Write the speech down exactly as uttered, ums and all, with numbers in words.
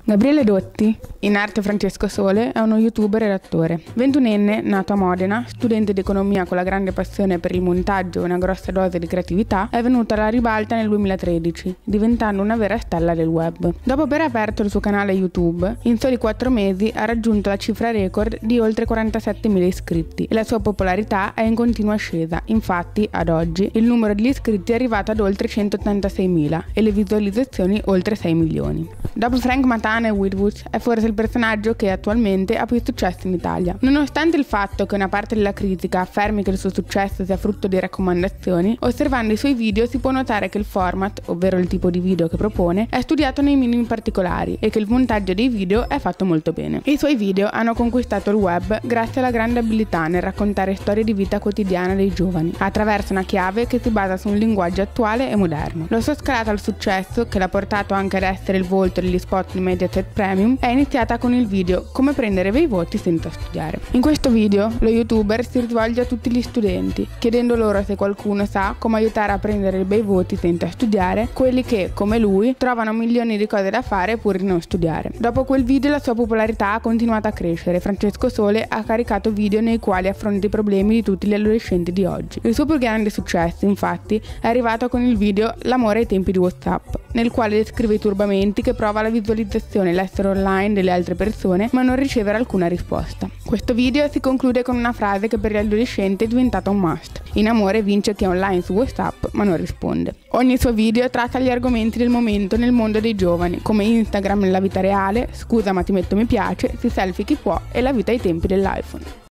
Gabriele Dotti, in arte Francesco Sole, è uno youtuber e attore. ventunenne, nato a Modena, studente di economia con la grande passione per il montaggio e una grossa dose di creatività, è venuto alla ribalta nel duemilatredici, diventando una vera stella del web. Dopo aver aperto il suo canale YouTube, in soli quattro mesi ha raggiunto la cifra record di oltre quarantasettemila iscritti e la sua popolarità è in continua ascesa. Infatti, ad oggi, il numero degli iscritti è arrivato ad oltre centottantaseimila e le visualizzazioni oltre sei milioni. Dopo Frank Matana e Whitwood è forse il personaggio che attualmente ha più successo in Italia. Nonostante il fatto che una parte della critica affermi che il suo successo sia frutto di raccomandazioni, osservando i suoi video si può notare che il format, ovvero il tipo di video che propone, è studiato nei minimi particolari e che il montaggio dei video è fatto molto bene. I suoi video hanno conquistato il web grazie alla grande abilità nel raccontare storie di vita quotidiana dei giovani, attraverso una chiave che si basa su un linguaggio attuale e moderno. La sua scalata al successo, che l'ha portato anche ad essere il volto degli spot di Mediaset Premium, è iniziata con il video Come prendere bei voti senza studiare. In questo video lo youtuber si rivolge a tutti gli studenti, chiedendo loro se qualcuno sa come aiutare a prendere bei voti senza studiare, quelli che, come lui, trovano milioni di cose da fare pur di non studiare. Dopo quel video la sua popolarità ha continuato a crescere. Francesco Sole ha caricato video nei quali affronta i problemi di tutti gli adolescenti di oggi. Il suo più grande successo, infatti, è arrivato con il video L'amore ai tempi di WhatsApp, nel quale descrive i turbamenti che prova la visualizzazione e l'essere online delle altre persone ma non ricevere alcuna risposta. Questo video si conclude con una frase che per gli adolescenti è diventata un must: in amore vince chi è online su WhatsApp ma non risponde. Ogni suo video tratta gli argomenti del momento nel mondo dei giovani, come Instagram nella vita reale, scusa ma ti metto mi piace, si selfie chi può e la vita ai tempi dell'iPhone.